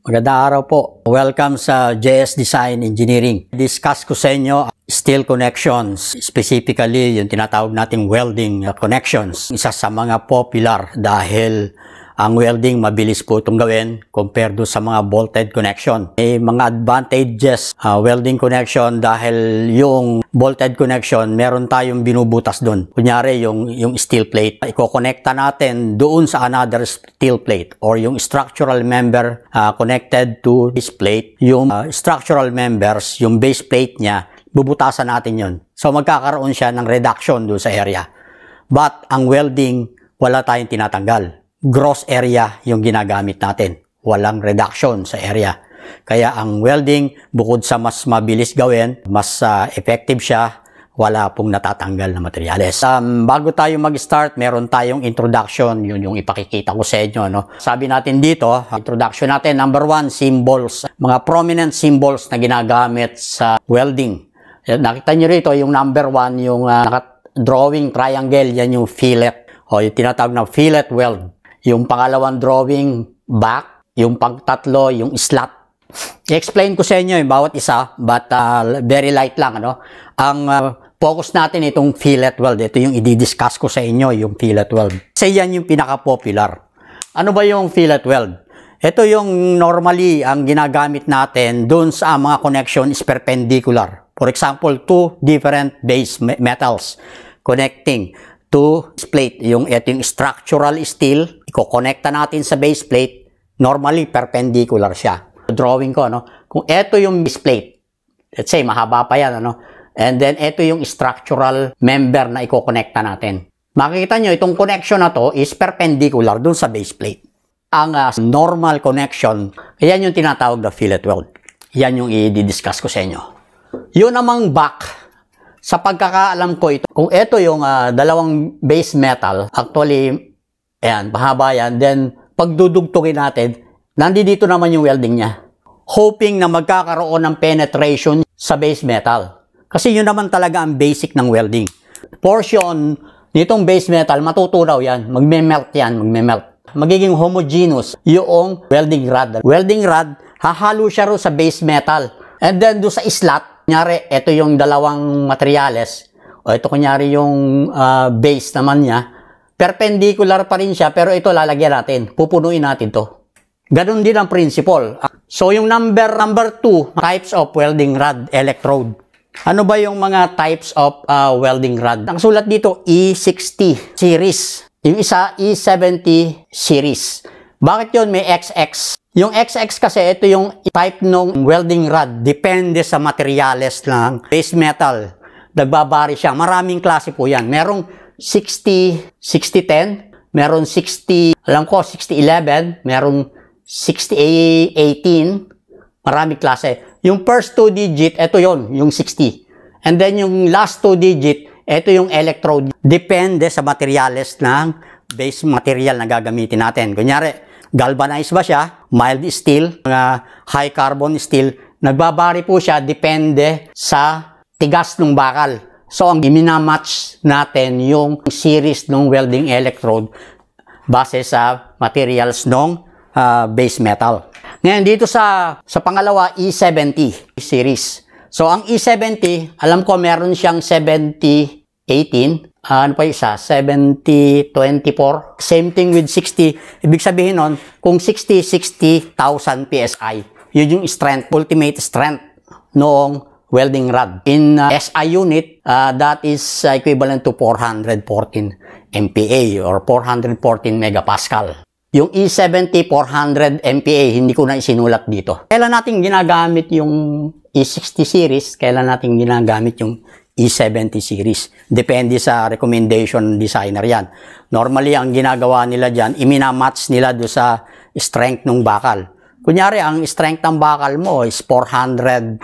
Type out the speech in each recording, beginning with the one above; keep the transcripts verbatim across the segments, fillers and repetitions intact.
Magandang araw po. Welcome sa J S Design Engineering. Discuss ko sa inyo steel connections, specifically yung tinatawag nating welding connections. Isa sa mga popular dahil ang welding mabilis po itong gawin compared do sa mga bolted connection. May mga advantages uh, welding connection dahil yung bolted connection meron tayong binubutas doon. Kunyari yung, yung steel plate, iko-connecta natin doon sa another steel plate or yung structural member uh, connected to this plate. Yung uh, structural members, yung base plate niya, bubutasan natin yun. So magkakaroon siya ng reduction doon sa area. But ang welding, wala tayong tinatanggal. Gross area yung ginagamit natin. Walang reduction sa area. Kaya ang welding, bukod sa mas mabilis gawin, mas uh, effective siya, wala pong natatanggal na materyales. Um, bago tayo mag-start, meron tayong introduction. Yun yung ipakikita ko sa inyo. No? Sabi natin dito, introduction natin, number one, symbols. Mga prominent symbols na ginagamit sa welding. Nakita nyo rito, yung number one, yung uh, drawing triangle, yan yung fillet. O yung tinatawag na fillet weld. Yung pangalawang drawing, back. Yung pangtatlo, yung slot. I-explain ko sa inyo yung bawat isa, but uh, very light lang. Ano? Ang uh, focus natin itong fillet weld. Ito yung i-discuss ko sa inyo, yung fillet weld. Kasi yan yung pinaka-popular. Ano ba yung fillet weld? Ito yung normally ang ginagamit natin dun sa mga connection is perpendicular. For example, two different base metals connecting to plate. Yung, ito yung structural steel, iko-connecta natin sa base plate, normally perpendicular siya. Drawing ko, ano? Kung ito yung base plate, let's say, mahaba pa yan, ano? And then, ito yung structural member na iko-connecta natin. Makikita nyo, itong connection na to is perpendicular dun sa base plate. Ang uh, normal connection, yan yung tinatawag na fillet weld. Yan yung i-discuss ko sa inyo. Yun namang back, sa pagkakaalam ko ito, kung ito yung uh, dalawang base metal, actually, ayan, mahaba yan, then pagdudugtugin natin, nandito naman yung welding niya. Hoping na magkakaroon ng penetration sa base metal. Kasi yun naman talaga ang basic ng welding. Portion nitong base metal, matutunaw yan, magme-melt yan, magme-melt. Magiging homogeneous yung welding rod. Welding rod, hahalo siya ro sa base metal. And then do sa slot, kunyari, ito yung dalawang materyales, o ito kunyari yung uh, base naman niya, perpendicular pa rin siya, pero ito lalagyan natin, pupunuin natin to. Ganon din ang principle. So yung number number two, types of welding rod electrode. Ano ba yung mga types of uh, welding rod? Ang sulat dito, E sixty series. Yung isa, E seventy series. Bakit yun may X X? Yung X X kasi ito yung type ng welding rod. Depende sa materyales ng base metal. Nagbabari siya. Maraming klase po yan. Merong sixty, sixty ten. Meron sixty, alam ko, sixty eleven. Merong sixty eighteen. Maraming klase. Yung first two digit, ito yon yung sixty. And then yung last two digit, ito yung electrode. Depende sa materyales ng base material na gagamitin natin. Kunyari, galvanized ba siya? Mild steel, mga high carbon steel. Nagbabari po siya, depende sa tigas ng bakal. So, ang minamatch natin yung series ng welding electrode base sa materials ng uh, base metal. Ngayon, dito sa, sa pangalawa, E seventy series. So, ang E seventy, alam ko meron siyang seventy eighteen. Uh, ano pa isa? seventy twenty-four. Same thing with sixty. Ibig sabihin nun, kung sixty, sixty thousand P S I. Yun yung strength, ultimate strength noong welding rod. In uh, S I unit, uh, that is uh, equivalent to four hundred fourteen M P A or four hundred fourteen megapascal. Yung E seventy, four hundred M P A, hindi ko na isinulat dito. Kailan natin ginagamit yung E sixty series? Kailan natin ginagamit yung E seventy series. Depende sa recommendation designer yan. Normally, ang ginagawa nila dyan, iminamatch nila do sa strength ng bakal. Kunyari, ang strength ng bakal mo is four hundred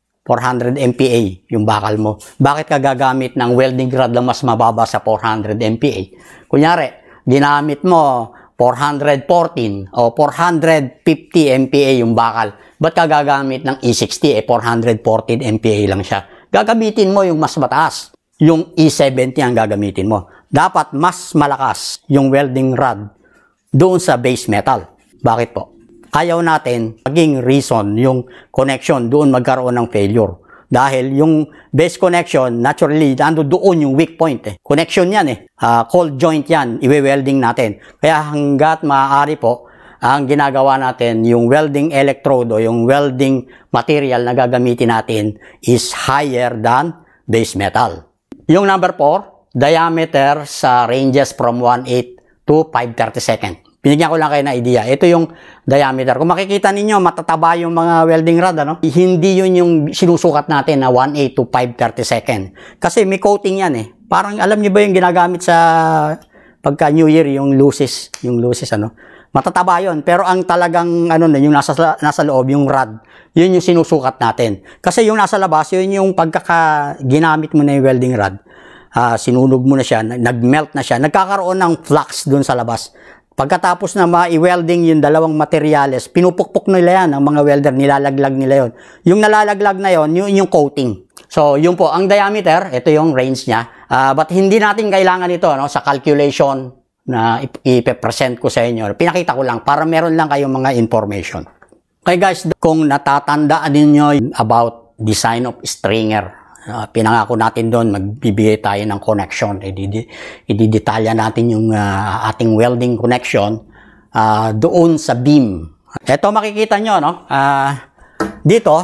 M P A, yung bakal mo. Bakit ka gagamit ng welding rod na mas mababa sa four hundred M P A? Kunyari, ginamit mo four hundred fourteen o four hundred fifty M P A yung bakal. Ba't ka gagamit ng E sixty? Eh, four hundred fourteen M P A lang siya. Gagamitin mo yung mas mataas. Yung E seventy ang gagamitin mo. Dapat mas malakas yung welding rod doon sa base metal. Bakit po? ayaw natin maging reason yung connection doon magkaroon ng failure. Dahil yung base connection, naturally, nando doon yung weak point. Eh. Connection yan eh. Uh, cold joint yan, iwe-welding natin. Kaya hanggat maaari po, ang ginagawa natin, yung welding electrode o yung welding material na gagamitin natin is higher than base metal. Yung number four, diameter sa ranges from one eighth to five thirty-second. Binigyan ko lang kayo na idea. Ito yung diameter. Kung makikita ninyo, matataba yung mga welding rod, ano? Hindi yun yung sinusukat natin na one eighth to five thirty-second. Kasi may coating yan eh. Parang alam niyo ba yung ginagamit sa pagka New Year, yung luces, yung luces, ano? Matataba yun. Pero ang talagang, ano na, yung nasa, nasa loob, yung rod, yun yung sinusukat natin. Kasi yung nasa labas, yun yung pagkaka ginamit mo na yung welding rod. Uh, sinunog mo na siya, nag-melt na siya, nagkakaroon ng flux dun sa labas. Pagkatapos na ma-welding yung dalawang materyales, pinupukpok nila yan, ang mga welder, nilalaglag nila yon. Yung nalalaglag na yon, yun yung coating. So, yun po, ang diameter, ito yung range niya. Uh, but hindi natin kailangan ito no, sa calculation na ipe-present ko sa inyo. Pinakita ko lang para meron lang kayong mga information. Okay guys, kung natatandaan ninyo about design of stringer, Uh, pinangako natin doon, magbibigay tayo ng connection. Ididetalya natin yung uh, ating welding connection uh, doon sa beam. Ito makikita nyo, no? Uh, dito,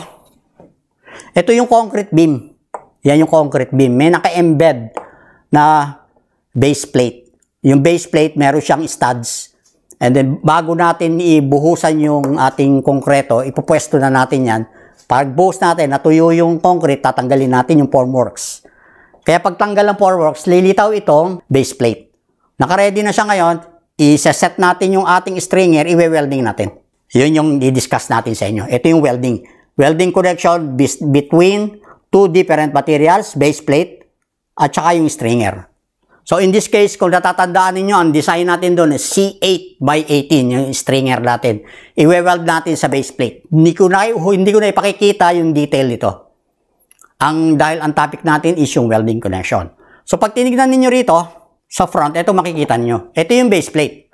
ito yung concrete beam. Yan yung concrete beam. May naka-embed na base plate. Yung base plate, meron siyang studs. And then, bago natin ibuhusan yung ating konkreto, ipupwesto na natin yan. Pag buhos natin, natuyo yung concrete, tatanggalin natin yung formworks. Kaya pagtanggal ng formworks, lilitaw itong base plate. Naka-ready na siya ngayon, i-set natin yung ating stringer, i-welding natin. Yun yung i-discuss natin sa inyo. Ito yung welding. Welding connection between two different materials, base plate, at saka yung stringer. So in this case, kung natatandaan ninyo, ang design natin doon is C eight by eighteen, yung stringer natin. I-weld natin sa base plate. Hindi ko na, hindi ko na ipakikita yung detail nito. Ang, dahil ang topic natin is yung welding connection. So pag tinignan ninyo rito, sa front, ito makikita ninyo. Ito yung base plate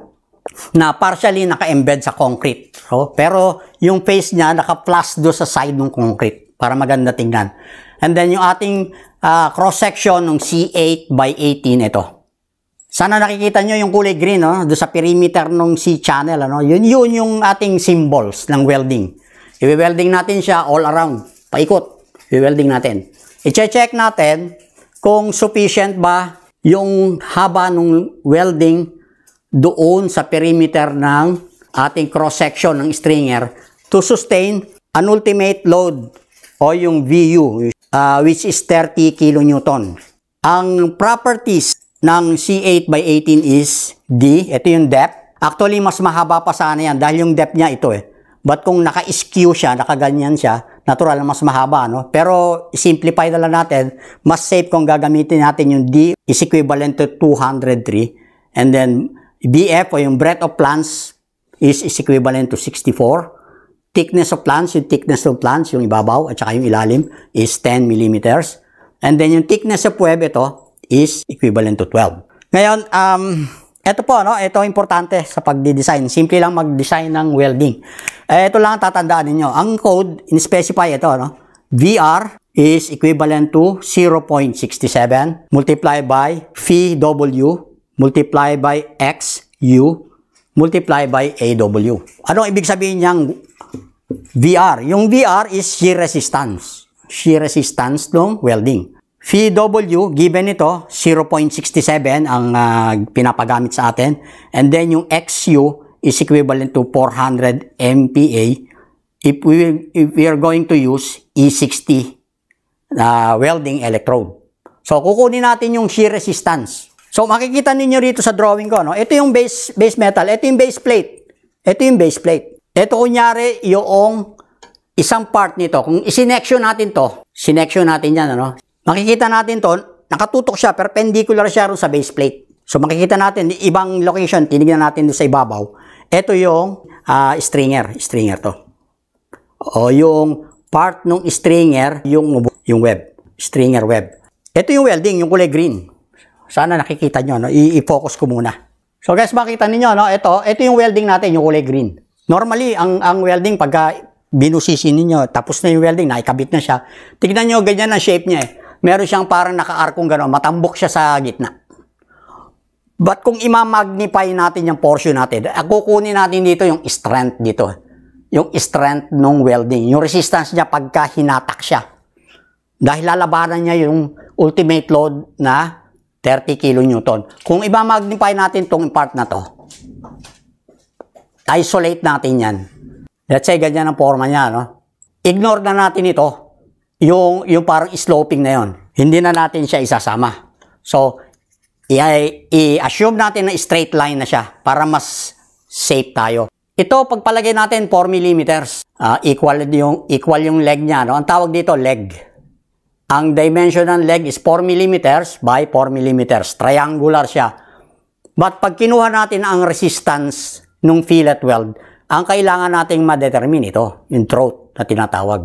na partially naka-embed sa concrete. So, pero yung face niya naka-flush do sa side ng concrete para maganda tingnan. And then yung ating Uh, cross-section ng C eight by eighteen ito. Sana nakikita nyo yung kulay green, no? Doon sa perimeter ng C-channel. Ano? Yun, yun yung ating symbols ng welding. I-welding natin siya all around. Paikot. I-welding natin. I-check natin kung sufficient ba yung haba ng welding doon sa perimeter ng ating cross-section ng stringer to sustain an ultimate load o yung V U. Uh, which is thirty kilonewton. Ang properties ng C eight by eighteen is D. Ito yung depth. Actually, mas mahaba pa sana yan dahil yung depth niya ito eh. But kung naka-skew siya, nakaganyan siya, natural na mas mahaba, no? Pero, simplify na lang natin, mas safe kung gagamitin natin yung D is equivalent to two hundred three. And then, B F o yung breadth of flange is, is equivalent to sixty-four. Thickness of flange, yung thickness of flange, yung ibabaw at saka yung ilalim is ten millimeters. And then yung thickness of web, ito is equivalent to twelve. Ngayon, um, ito po, no? Ito importante sa pagdi-design. Simple lang mag-design ng welding. Eh, ito lang tatandaan ninyo. Ang code, in-specify ito, no? V R is equivalent to zero point six seven multiplied by phi W multiplied by X U multiplied by A W. Anong ibig sabihin niyang V R? Yung V R is shear resistance. Shear resistance ng welding. Phi W, given ito, zero point six seven ang uh, pinapagamit sa atin. And then yung X U is equivalent to four hundred M P A if we, if we are going to use E sixty uh, welding electrode. So, kukunin natin yung shear resistance. So, makikita ninyo rito sa drawing ko, no? Ito yung base, base metal. Ito yung base plate. Ito yung base plate. Ito kunyari yung isang part nito. Kung isinection natin to, sinection natin yan, ano? Makikita natin to, nakatutok siya, perpendicular siya rin sa base plate. So makikita natin, ibang location, tinignan natin doon sa ibabaw. Ito yung uh, stringer, stringer to. O yung part ng stringer, yung, yung web, stringer web. Ito yung welding, yung kulay green. Sana nakikita nyo, no? I-focus ko muna. So guys, makita ninyo, no? Ito, ito yung welding natin, yung kulay green. Normally, ang, ang welding, pagka binusisi ninyo, tapos na yung welding, naikabit na siya. Tignan nyo, ganyan ang shape niya eh. Meron siyang parang naka-arkong gano'n, matambok siya sa gitna. But kung ima-magnify natin yung portion natin, kukunin natin dito yung strength dito. Yung strength ng welding. Yung resistance niya pagka hinatak siya. Dahil lalabanan niya yung ultimate load na thirty kilonewton. Kung ima-magnify natin tong part na to, isolate natin yan. Let's say, ganyan ang forma niya, no? Ignore na natin ito. Yung, yung parang sloping na yon. Hindi na natin siya isasama. So, i-assume natin na straight line na siya para mas safe tayo. Ito, pagpalagay natin four millimeters. Uh, equal, yung, equal yung leg niya, no? Ang tawag dito, leg. Ang dimension ng leg is four millimeters by four millimeters. Triangular siya. But pag kinuha natin ang resistance ng fillet weld, ang kailangan nating ma-determine ito, yung throat na tinatawag.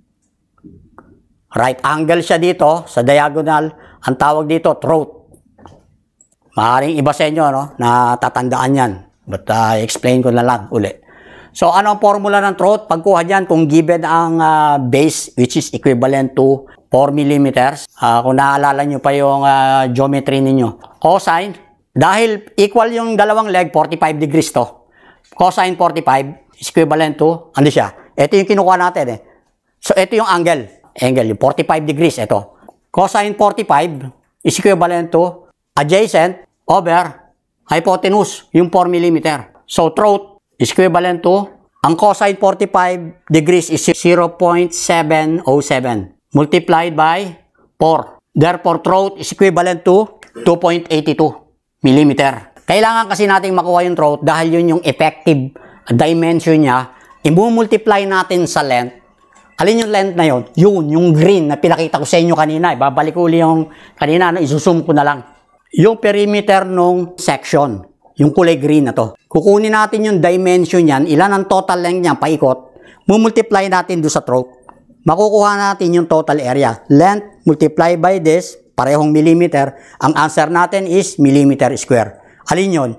Right angle siya dito, sa diagonal, ang tawag dito, throat. Maaaring iba sa inyo, no? Natatandaan yan. But uh, explain ko na lang uli. So, ano ang formula ng throat? Pagkuha dyan, kung given ang uh, base, which is equivalent to four millimeters, uh, kung naaalala nyo pa yung uh, geometry ninyo. Cosine, dahil equal yung dalawang leg, forty-five degrees to. Cosine forty-five is equivalent to, ano siya? Ito yung kinukuha natin eh. So, ito yung angle. Angle, yung forty-five degrees, ito. Cosine forty-five is equivalent to adjacent over hypotenuse, yung four millimeter. So, throat is equivalent to, ang cosine forty-five degrees is zero point seven zero seven multiplied by four. Therefore, throat is equivalent to two point eight two millimeter. Kailangan kasi nating makuha yung throat dahil yun yung effective dimension niya. I-multiply natin sa length. Alin yung length na yun? Yun, yung green na pinakita ko sa inyo kanina. Ibabalik ko uli yung kanina, no? Isusum ko na lang. Yung perimeter nung section, yung kulay green na to. Kukunin natin yung dimension yan, ilan ang total length niya, paikot. Mumultiply natin doon sa throat. Makukuha natin yung total area. Length multiply by this, parehong millimeter. Ang answer natin is millimeter square. Alin yun?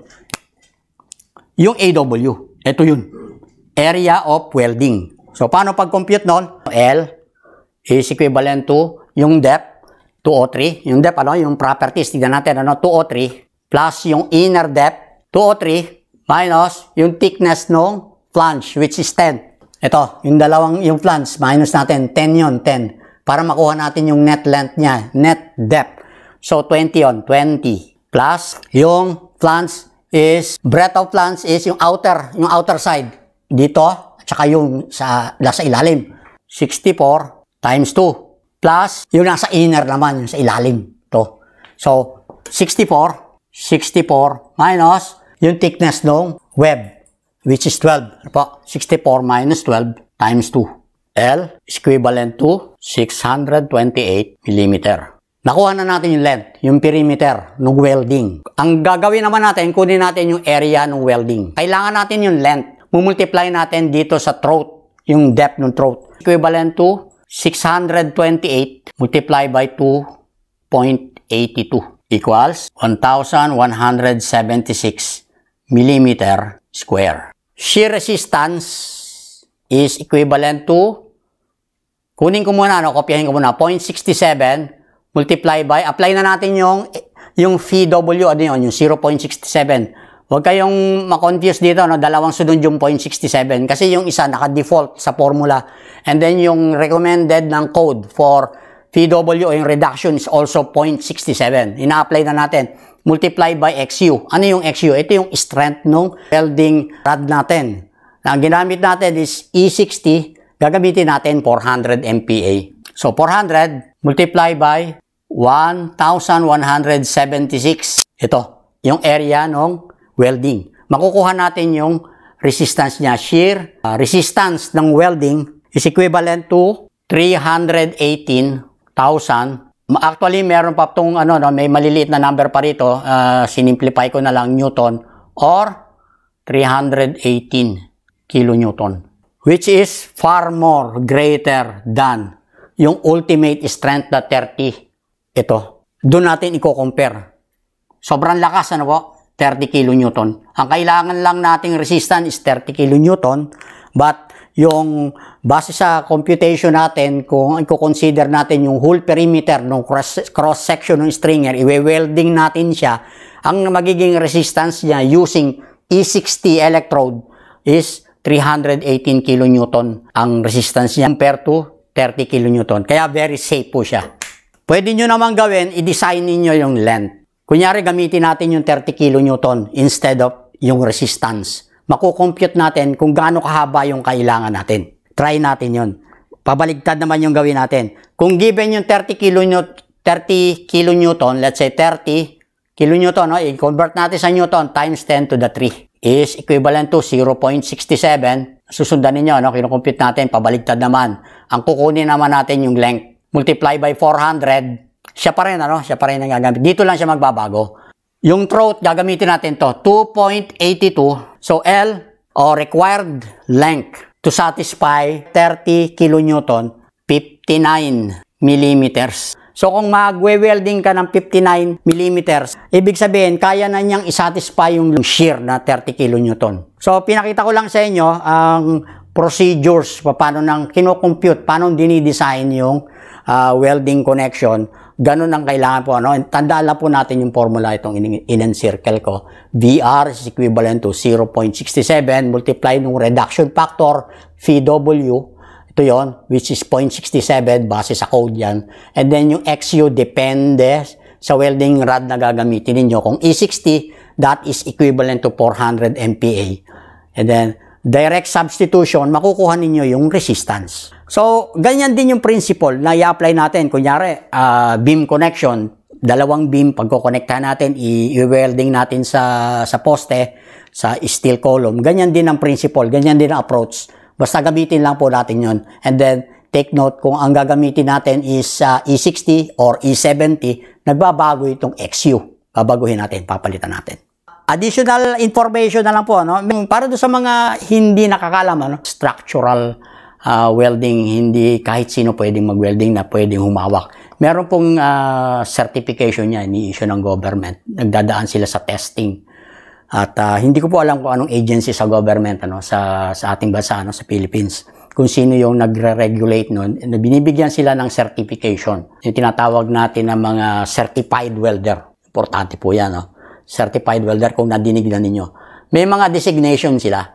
Yung A W. Ito yun. Area of welding. So, paano pag-compute nun? L is equivalent to yung depth, two oh three. Yung depth, ano? Yung properties, tignan natin, ano? two oh three. Plus yung inner depth, two oh three. Minus yung thickness ng flange, which is ten. Ito, yung dalawang, yung flange, minus natin, ten yun, ten. Para makuha natin yung net length niya, net depth. So, twenty yun, twenty. Plus, yung flange is, breadth of flange is yung outer, yung outer side. Dito, at saka yung sa, nasa ilalim. sixty-four times two. Plus, yung nasa inner naman, yung sa ilalim. Ito. So, sixty-four, sixty-four minus yung thickness ng web, which is twelve. Po, sixty-four minus twelve times two. L is equivalent to six hundred twenty-eight millimeter. Nakuha na natin yung length, yung perimeter ng welding. Ang gagawin naman natin, kunin natin yung area ng welding. Kailangan natin yung length. Mumultiply natin dito sa throat, yung depth ng throat. Equivalent to six hundred twenty-eight multiplied by two point eight two equals one thousand one hundred seventy-six millimeter square. Shear resistance is equivalent to, kunin ko muna, no, kopyahin ko muna, zero point six seven multiply by, apply na natin yung, yung V W, ano yun, yung zero point six seven. Huwag kayong ma-confuse dito, no, dalawang sunod yung zero point six seven. Kasi yung isa naka-default sa formula. And then yung recommended ng code for V W o yung reduction is also zero point six seven. Ina-apply na natin. Multiply by X U. Ano yung X U? Ito yung strength ng welding rod natin. Ang ginamit natin is E sixty. Gagamitin natin four hundred M P A. So, four hundred multiply by one thousand one hundred seventy-six. Ito, yung area ng welding. Makukuha natin yung resistance niya. Shear uh, resistance ng welding is equivalent to three hundred eighteen thousand. Actually, meron pa itong, ano, no, may maliliit na number pa rito. Uh, sinimplify ko na lang Newton or three hundred eighteen kilonewton. Which is far more greater than yung ultimate strength na thirty. Ito. Doon natin i-compare. Sobrang lakas, ano po? thirty kilonewton. Ang kailangan lang nating resistance is thirty kilonewton, but yung base sa computation natin, kung i-consider natin yung whole perimeter ng cross-section ng stringer, i-welding natin siya, ang magiging resistance niya using E sixty electrode is three hundred eighteen kilonewton ang resistance niya compared to thirty kilonewton. Kaya very safe po siya. Pwede nyo naman gawin, i-design niyo yung length. Kunyari, gamitin natin yung thirty kilonewton instead of yung resistance. Makukompute natin kung gaano kahaba yung kailangan natin. Try natin yon. Pabaligtad naman yung gawin natin. Kung given yung thirty kilonewton, let's say thirty kilonewton, no? I-convert natin sa newton times ten to the three is equivalent to zero point six seven. Susundan ninyo, no? Kinukompute natin, pabaligtad naman. Ang kukunin naman natin yung length. Multiply by four hundred. Siya pa rin, ano? Siya pa rin ang gagamit. Dito lang siya magbabago. Yung throat, gagamitin natin to two point eight two. So, L, or required length to satisfy thirty kilonewton, fifty-nine millimeters. So, kung mag-welding ka ng fifty-nine millimeters, ibig sabihin, kaya na niyang isatisfy yung shear na thirty kilonewton. So, pinakita ko lang sa inyo ang procedures, paano nang kinocompute, paano dinidesign yung uh, welding connection. Ganun ang kailangan po. Ano? Tandaan lang po natin yung formula itong in-encircle ko. V R is equivalent to zero point six seven multiply ng reduction factor, V W. Ito yon, which is zero point six seven, base sa code yan. And then yung X U depende sa welding rod na gagamitin ninyo. Kung E sixty, that is equivalent to four hundred M P A. And then, direct substitution, makukuha ninyo yung resistance. So, ganyan din yung principle na i-apply natin. Kunyari, uh, beam connection, dalawang beam, pagkukonektahan natin, i-welding natin sa, sa poste, sa steel column. Ganyan din ang principle, ganyan din ang approach. Basta gamitin lang po natin yon. And then, take note, kung ang gagamitin natin is uh, E sixty or E seventy, nagbabago itong X U. Babaguhin natin, papalitan natin. Additional information na lang po, no? Para doon sa mga hindi nakakalam, ano? Structural uh, welding, hindi kahit sino pwedeng mag-welding na pwedeng humawak. Meron pong uh, certification niya, ni-issue ng government. Nagdadaan sila sa testing. At uh, hindi ko po alam kung anong agency sa government, ano, sa, sa ating bansa, ano, sa Philippines. Kung sino yung nagre-regulate nun. Binibigyan sila ng certification. Yung tinatawag natin ng mga certified welder. Importante po yan, no? Certified welder, kung nadinig na ninyo. May mga designation sila.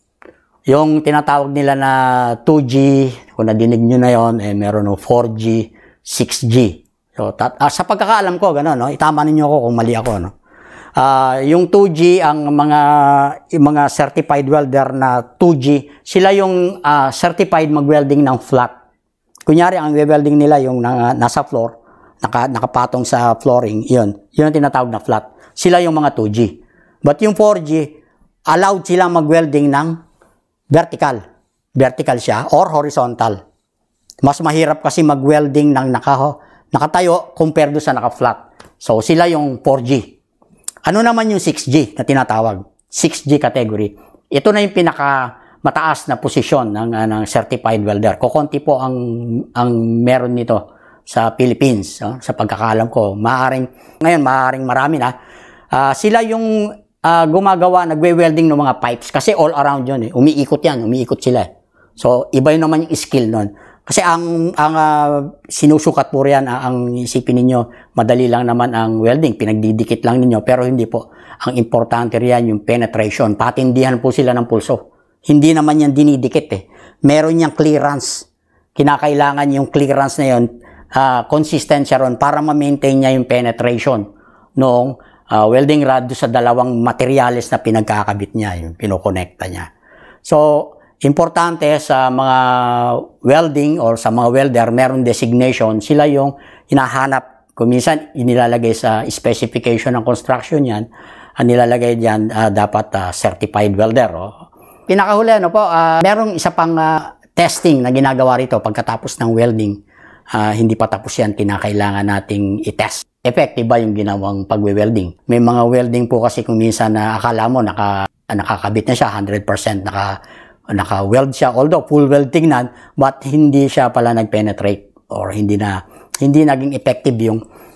Yung tinatawag nila na two G, kung nadinig nyo na yon, eh, meron no four G, six G. So, tat ah, sa pagkakaalam ko, gano'n, no? Itama ninyo ako kung mali ako, no? Uh, yung two G, ang mga, yung mga certified welder na two G, sila yung uh, certified mag-welding ng flat. Kunyari, ang welding nila yung na, nasa floor, naka, nakapatong sa flooring, yun. Yun ang tinatawag na flat. Sila yung mga two G. But yung four G, allowed sila mag-welding ng vertical. Vertical siya or horizontal. Mas mahirap kasi mag-welding ng naka, nakatayo compared sa naka-flat. So, sila yung four G. Ano naman yung six G na tinatawag? six G category. Ito na yung pinaka mataas na posisyon ng, uh, ng certified welder. Kukunti po ang, ang meron nito sa Philippines. Uh, sa pagkakaalam ko, maaring, ngayon maaring marami na. Uh, sila yung uh, gumagawa, nagwe-welding ng mga pipes. Kasi all around yun. Eh. Umiikot yan. Umiikot sila. Eh. So, iba yun naman yung skill nun. Kasi ang, ang uh, sinusukat po riyan, uh, ang isipin ninyo, madali lang naman ang welding. Pinagdidikit lang ninyo. Pero hindi po. Ang importante riyan yung penetration. Patindihan po sila ng pulso. Hindi naman yan dinidikit eh. Meron niyang clearance. Kinakailangan yung clearance na yun, uh, consistensya ron para ma-maintain niya yung penetration noong Uh, welding rod sa dalawang materyales na pinagkakabit niya, yung pinokonekta niya. So, importante sa mga welding or sa mga welder, meron designation, sila yung hinahanap. Kung minsan, inilalagay sa specification ng construction yan, ang nilalagay diyan uh, dapat uh, certified welder. Oh. Pinakahuli, ano po, uh, merong isa pang uh, testing na ginagawa rito pagkatapos ng welding. Uh, hindi pa tapos yan, kinakailangan nating i-test. Effective ba yung ginawang pagwe-welding? May mga welding po kasi kung minsan na akala mo naka, nakakabit na siya, one hundred percent naka, naka-weld siya. Although full weld tingnan, but hindi siya pala nag-penetrate or hindi na hindi naging effective yung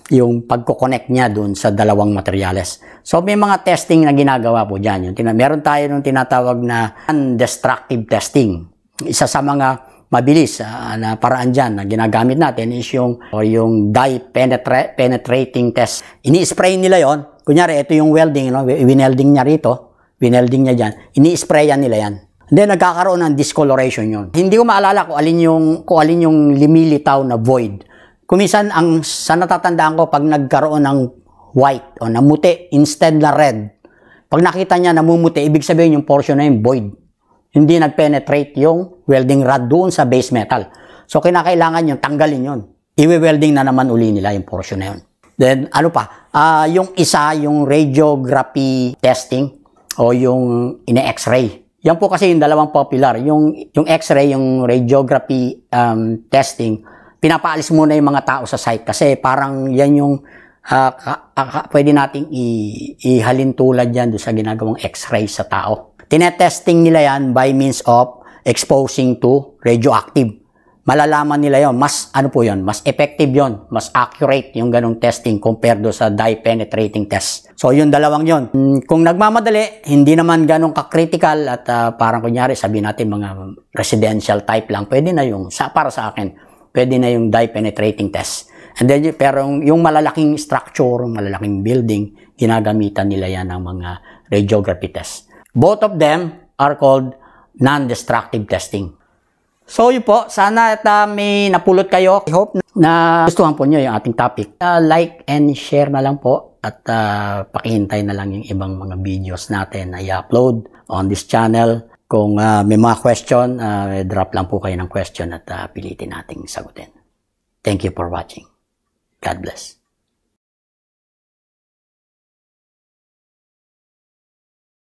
yung pagko-connect niya dun sa dalawang materyales. So may mga testing na ginagawa po dyan. Yung, meron tayo nung tinatawag na non-destructive testing. Isa sa mga mabilis uh, na paraan dyan na ginagamit natin is yung, or yung dye penetra penetrating test. Ini-spray nila yon. Kunyari, ito yung welding, no? Winelding niya rito, winelding niya dyan, ini-sprayan nila yan. Then, nagkakaroon ng discoloration yon. Hindi ko maalala kung alin yung, kung alin yung lumilitaw na void. Kumisan, ang, sa natatandaan ko, pag nagkaroon ng white o namuti instead na red, pag nakita niya namumuti, ibig sabihin yung portion na yung void. Hindi nag-penetrate yung welding rod doon sa base metal. So, kinakailangan yung tanggalin yun. I-welding na naman uli nila yung portion na yun. Then, ano pa? Uh, yung isa, yung radiography testing o yung ine-x-ray. Yan po kasi yung dalawang popular. Yung, yung x-ray, yung radiography um, testing, pinapaalis muna yung mga tao sa site kasi parang yan yung uh, ka, ka, pwede nating ihalin tulad yan doon sa ginagawang x-ray sa tao. Tinetesting nila yan by means of exposing to radioactive. Malalaman nila yon, mas ano po yon, mas effective yon, mas accurate yung ganong testing compared do sa dye penetrating test. So yung dalawang yon. Kung nagmamadali, hindi naman ganong ka-critical at uh, parang kunyari sabihin natin mga residential type lang, pwede na yung, sa, para sa akin, pwede na yung dye penetrating test. And then, pero yung malalaking structure, malalaking building, ginagamitan nila yan ng mga radiography test. Both of them are called non-destructive testing. So yun po, sana at uh, may napulot kayo. I hope na gustuhan po nyo yung ating topic. Uh, like and share na lang po at uh, pakihintay na lang yung ibang mga videos natin na i-upload on this channel. Kung uh, may mga question, uh, drop lang po kayo ng question at uh, pilitin nating sagutin. Thank you for watching. God bless.